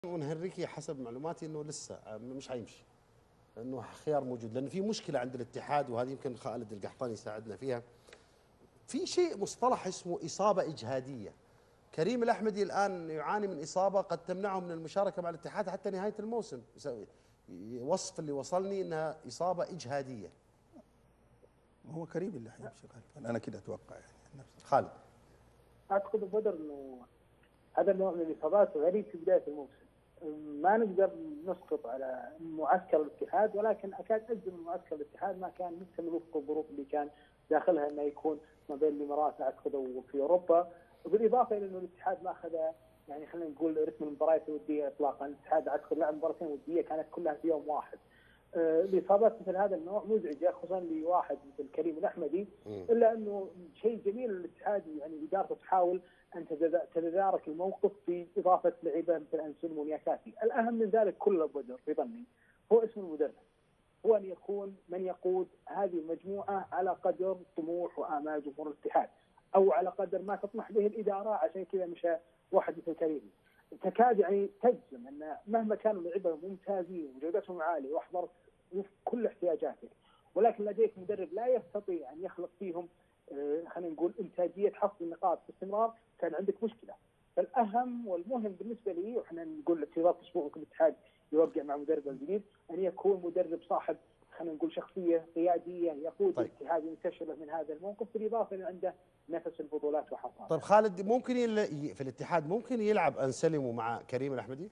ونهريكي حسب معلوماتي انه لسه مش حيمشي، انه خيار موجود، لان في مشكله عند الاتحاد وهذه يمكن خالد القحطاني يساعدنا فيها. في شيء مصطلح اسمه اصابه اجهاديه. كريم الاحمدي الان يعاني من اصابه قد تمنعه من المشاركه مع الاتحاد حتى نهايه الموسم. وصف اللي وصلني انها اصابه اجهاديه. هو كريم اللي حيمشي غالبا، انا كده اتوقع يعني نفسي. خالد، اعتقد بدر انه هذا النوع من الاصابات غريب في بدايه الموسم. ما نقدر نسقط على معسكر الاتحاد، ولكن اكاد اجزم ان معسكر الاتحاد ما كان مكتمل وفق الظروف اللي كان داخلها، انه يكون ما بين الامارات اعتقد وفي اوروبا، وبالاضافه الى انه الاتحاد ما اخذ يعني خلينا نقول رتم المباريات الوديه اطلاقا. الاتحاد اعتقد لعب مباراتين وديه كانت كلها في يوم واحد. الاصابات مثل هذا النوع مزعجه خصوصا لواحد مثل كريم الاحمدي، الا انه شيء جميل الاتحاد يعني ادارته تحاول ان تتدارك الموقف باضافه لعيبه مثل انسولم ونياكاتي. الاهم من ذلك كله بدر في ظني هو اسم المدرب، هو ان يكون من يقود هذه المجموعه على قدر طموح وامال جمهور الاتحاد، او على قدر ما تطمح به الاداره. عشان كذا مشى واحد مثل كريم. تكاد يعني تجزم ان مهما كانوا لعيبه ممتازين وجودتهم عاليه واحضرت وفق كل احتياجاتك، ولكن لديك مدرب لا يستطيع ان يخلق فيهم خلينا نقول انتاجيه حصد النقاط باستمرار، كان عندك مشكله. فالاهم والمهم بالنسبه لي، واحنا نقول في ظرف اسبوع ممكن الاتحاد يوقع مع مدرب الجديد، ان يكون مدرب صاحب خلينا نقول شخصيه قياديه يقود الاتحاد ينتشر من هذا الموقف، بالاضافه الى عنده نفس البطولات وحصانها. طيب خالد، ممكن في الاتحاد ممكن يلعب انسلم مع كريم الاحمدي؟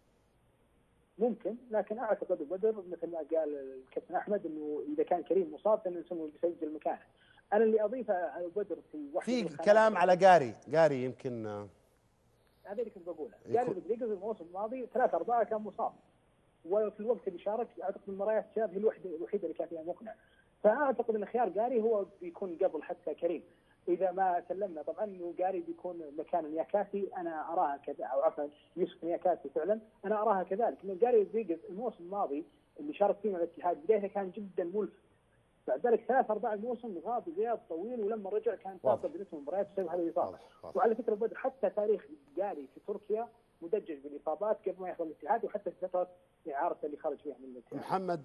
ممكن، لكن اعتقد بدر مثل ما قال الكابتن احمد انه اذا كان كريم مصاب فانه بيسجل مكانه. انا اللي اضيفه على بدر في كلام على جاري يمكن هذا اللي كنت بقوله. جاري رودريغيز الموسم الماضي 3/4 كان مصاب، وفي الوقت اللي شارك اعتقد المباريات شاب هي الوحيده اللي كان فيها مقنع. فاعتقد ان خيار جاري هو بيكون قبل حتى كريم اذا ما سلمنا. طبعا انه جاري بيكون مكان نياكاتي، انا اراها كذا، او عفوا يوسف نياكاتي فعلا انا اراها كذلك. انه جاري رودريغيز الموسم الماضي اللي شارك فيه مع الاتحاد بدايته كان جدا ملفت، بعد ذلك 3/4 الموسم غاب غياب طويل، ولما رجع كان فاقد بنسبه المباريات بسبب هذه الاصابه. وعلى فكره بدر حتى تاريخ جاري في تركيا مدجج بالاصابات قبل ما يحصل الاتحاد، وحتى في فتره اعارته اللي خرج فيها من الاتحاد. محمد